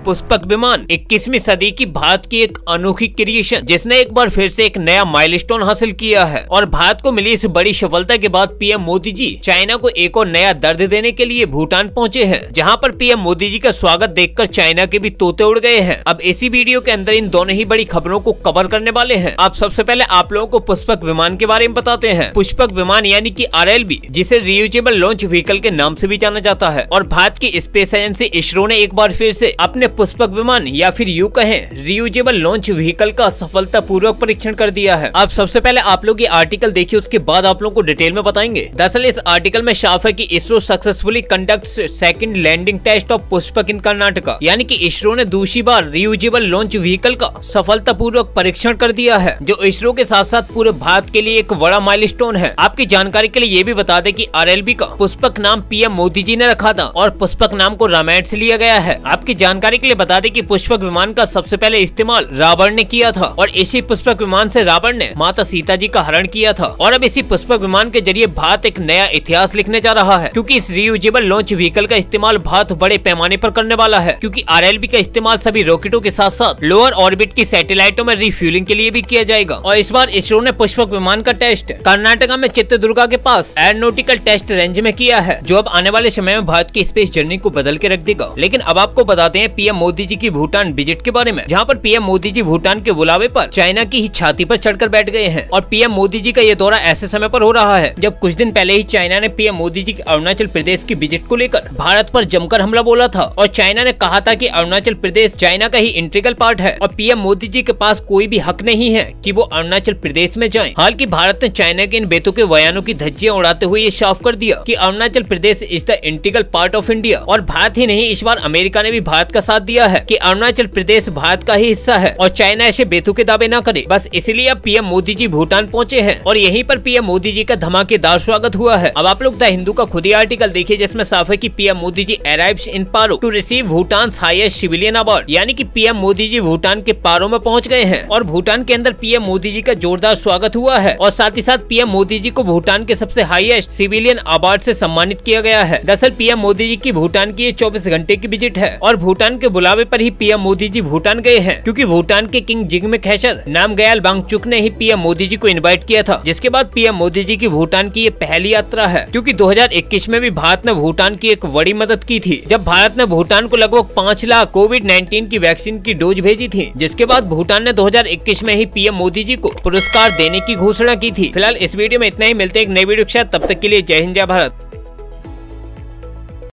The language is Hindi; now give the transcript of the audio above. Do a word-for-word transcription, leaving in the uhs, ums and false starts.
पुष्पक विमान इक्कीसवीं सदी की भारत की एक अनोखी क्रिएशन, जिसने एक बार फिर से एक नया माइलस्टोन हासिल किया है। और भारत को मिली इस बड़ी सफलता के बाद पीएम मोदी जी चाइना को एक और नया दर्द देने के लिए भूटान पहुंचे हैं, जहां पर पीएम मोदी जी का स्वागत देखकर चाइना के भी तोते उड़ गए हैं। अब इसी वीडियो के अंदर इन दोनों ही बड़ी खबरों को कवर करने वाले हैं। आप सबसे पहले आप लोगों को पुष्पक विमान के बारे में बताते हैं। पुष्पक विमान यानी कि आर एल वी, जिसे रियूजेबल लॉन्च व्हीकल के नाम से भी जाना जाता है। और भारत की स्पेस एजेंसी इसरो ने एक बार फिर से अपने पुष्पक विमान या फिर यूं कहें रियूजेबल लॉन्च व्हीकल का सफलतापूर्वक परीक्षण कर दिया है। अब सबसे पहले आप लोग ये आर्टिकल देखिए, उसके बाद आप लोगों को डिटेल में बताएंगे। दरअसल इस आर्टिकल में साफ है कि ISRO successfully conduct second landing test of Pushpak in Karnataka, यानी कि इसरो ने दूसरी बार रियूजेबल लॉन्च व्हीकल का सफलतापूर्वक परीक्षण कर दिया है, जो इसरो के साथ साथ पूरे भारत के लिए एक बड़ा माइलस्टोन है। आपकी जानकारी के लिए ये भी बता दें कि आर एल वी का पुष्पक नाम पीएम मोदी जी ने रखा था और पुष्पक नाम को रामायण से लिया गया है। आपकी जानकारी के लिए बता दें कि पुष्पक विमान का सबसे पहले इस्तेमाल रावण ने किया था और इसी पुष्पक विमान से रावण ने माता सीता जी का हरण किया था। और अब इसी पुष्पक विमान के जरिए भारत एक नया इतिहास लिखने जा रहा है, क्योंकि इस रियूजेबल लॉन्च व्हीकल का इस्तेमाल भारत बड़े पैमाने पर करने वाला है, क्योंकि आर एल वी का इस्तेमाल सभी रॉकेटों के साथ साथ लोअर ऑर्बिट की सैटेलाइटों में रिफ्यूलिंग के लिए भी किया जाएगा। और इस बार इसरो ने पुष्पक विमान का टेस्ट कर्नाटका में चित्रदुर्गा के पास एरोनॉटिकल टेस्ट रेंज में किया है, जो अब आने वाले समय में भारत की स्पेस जर्नी को बदल के रख देगा। लेकिन अब आपको बताते हैं पीएम मोदी जी की भूटान विजिट के बारे में, जहां पर पीएम मोदी जी भूटान के बुलावे पर चाइना की ही छाती पर चढ़कर बैठ गए हैं। और पीएम मोदी जी का ये दौरा ऐसे समय पर हो रहा है जब कुछ दिन पहले ही चाइना ने पीएम मोदी जी की अरुणाचल प्रदेश की विजिट को लेकर भारत पर जमकर हमला बोला था। और चाइना ने कहा था कि अरुणाचल प्रदेश चाइना का ही इंटीग्रल पार्ट है और पीएम मोदी जी के पास कोई भी हक नहीं है कि वो अरुणाचल प्रदेश में जाएं। हालांकि भारत ने चाइना के इन बेतुके बयानों की धज्जियां उड़ाते हुए ये साफ कर दिया कि Arunachal Pradesh is the integral part of India. और भारत ही नहीं, इस बार अमेरिका ने भी भारत का साथ दिया है कि अरुणाचल प्रदेश भारत का ही हिस्सा है और चाइना ऐसे बेतुके दावे न करे। बस इसलिए अब पीएम मोदी जी भूटान पहुंचे हैं और यहीं पर पीएम मोदी जी का धमाकेदार स्वागत हुआ है। अब आप लोग द हिंदू का खुद ही आर्टिकल देखिए, जिसमें साफ है कि PM Modi ji arrives in Paro to receive Bhutan highest civilian award, यानी कि पीएम मोदी जी भूटान के पारो में पहुंच गए हैं। और भूटान के अंदर पीएम मोदी जी का जोरदार स्वागत हुआ है और साथ ही साथ पीएम मोदी जी को भूटान के सबसे हाईएस्ट सिविलियन अवार्ड से सम्मानित किया गया है। दरअसल पीएम मोदी जी की भूटान की ये चौबीस घंटे की विजिट है और भूटान के बुलावे पर ही पीएम मोदी जी भूटान गए हैं, क्योंकि भूटान के किंग जिग्मे खेसर नामग्याल वांगचुक ने ही पीएम मोदी जी को इनवाइट किया था, जिसके बाद पीएम मोदी जी की भूटान की ये पहली यात्रा है। क्योंकि दो हजार इक्कीस में भी भारत ने भूटान की एक बड़ी मदद की थी, जब भारत ने भूटान को लगभग पाँच लाख कोविड नाइन्टीन की वैक्सीन की डोज भेजी थी, जिसके बाद भूटान ने दो हजार इक्कीस में ही पीएम मोदी जी को पुरस्कार देने की घोषणा की थी। फिलहाल इस वीडियो में इतना ही, मिलते हैं एक नई वीडियो के साथ, तब तक के लिए जय हिंद जय भारत।